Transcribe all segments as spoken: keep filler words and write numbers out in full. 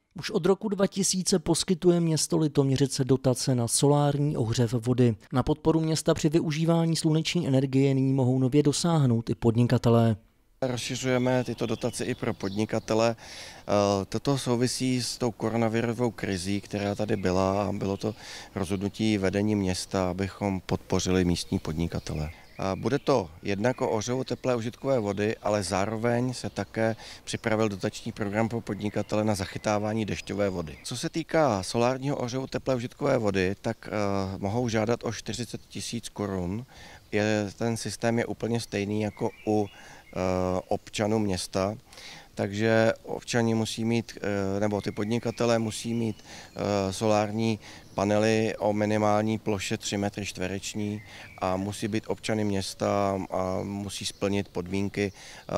Už od roku dva tisíce poskytuje město Litoměřice dotace na solární ohřev vody. Na podporu města při využívání sluneční energie nyní mohou nově dosáhnout i podnikatelé. Rozšiřujeme tyto dotace i pro podnikatele. Toto souvisí s tou koronavirovou krizí, která tady byla, a bylo to rozhodnutí vedení města, abychom podpořili místní podnikatele. Bude to jednak o ohřevu teplé užitkové vody, ale zároveň se také připravil dotační program pro podnikatele na zachytávání dešťové vody. Co se týká solárního ohřevu teplé užitkové vody, tak uh, mohou žádat o čtyřicet tisíc korun. Je, ten systém je úplně stejný jako u uh, občanů města. Takže občani musí mít, nebo ty podnikatelé musí mít solární panely o minimální ploše tři metry čtvereční a musí být občany města a musí splnit podmínky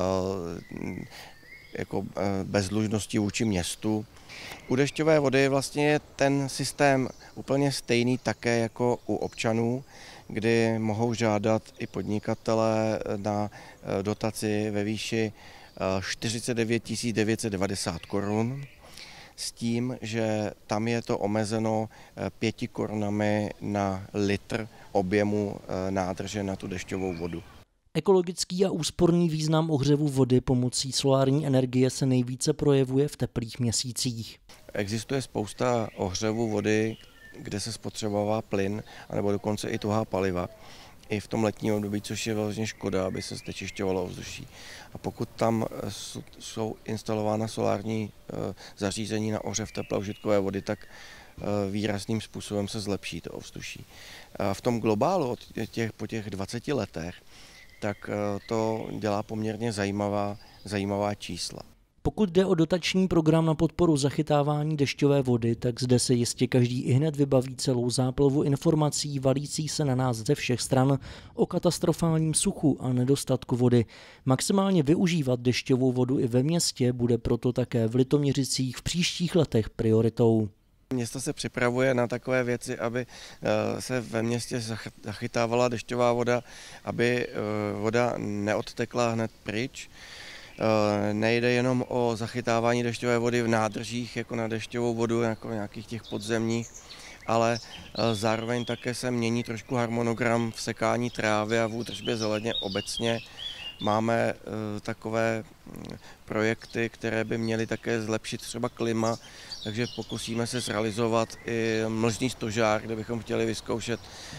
jako bezdlužnosti vůči městu. U dešťové vody vlastně je ten systém úplně stejný také jako u občanů, kdy mohou žádat i podnikatelé na dotaci ve výši čtyřicet devět tisíc devět set devadesát korun s tím, že tam je to omezeno pěti korunami na litr objemu nádrže na tu dešťovou vodu. Ekologický a úsporný význam ohřevu vody pomocí solární energie se nejvíce projevuje v teplých měsících. Existuje spousta ohřevu vody, kde se spotřebovává plyn, anebo dokonce i tuhá paliva. I v tom letním období, což je vlastně škoda, aby se znečišťovalo ovzduší. A pokud tam jsou instalována solární zařízení na ohřev teplé užitkové vody, tak výrazným způsobem se zlepší to ovzduší. A v tom globálu od těch, po těch dvaceti letech, tak to dělá poměrně zajímavá, zajímavá čísla. Pokud jde o dotační program na podporu zachytávání dešťové vody, tak zde se jistě každý ihned vybaví celou záplavu informací valící se na nás ze všech stran o katastrofálním suchu a nedostatku vody. Maximálně využívat dešťovou vodu i ve městě bude proto také v Litoměřicích v příštích letech prioritou. Město se připravuje na takové věci, aby se ve městě zachytávala dešťová voda, aby voda neodtekla hned pryč. Nejde jenom o zachytávání dešťové vody v nádržích, jako na dešťovou vodu, jako nějakých těch podzemních, ale zároveň také se mění trošku harmonogram v sekání trávy a v údržbě zeleně obecně. Máme takové projekty, které by měly také zlepšit třeba klima, takže pokusíme se zrealizovat i mlžný stožár, kde bychom chtěli vyzkoušet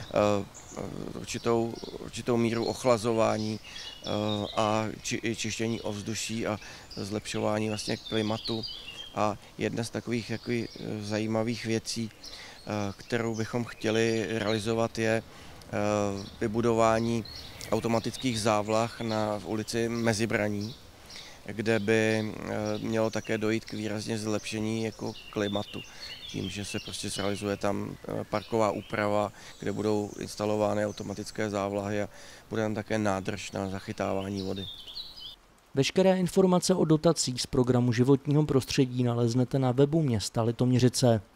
určitou, určitou míru ochlazování a či, čištění ovzduší a zlepšování vlastně klimatu. A jedna z takových, takových zajímavých věcí, kterou bychom chtěli realizovat, je vybudování automatických závlah na v ulici Mezibraní, kde by mělo také dojít k výrazně zlepšení jako klimatu. Tím, že se prostě zrealizuje tam parková úprava, kde budou instalovány automatické závlahy a bude tam také nádrž na zachytávání vody. Veškeré informace o dotacích z programu životního prostředí naleznete na webu města Litoměřice.